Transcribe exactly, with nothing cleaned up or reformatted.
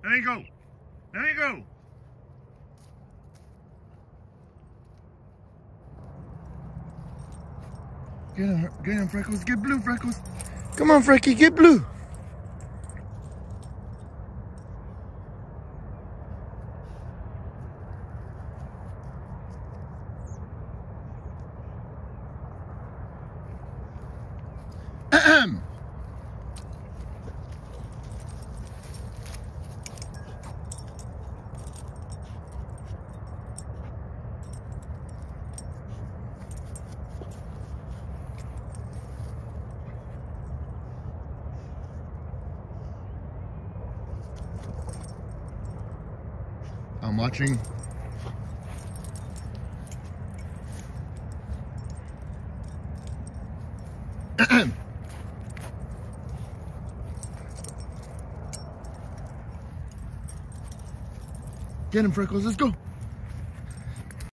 There you go. There you go. Get him, get him, Freckles. Get blue, Freckles. Come on, Frecky, get blue. Ahem. I'm watching. Get him, Freckles, let's go.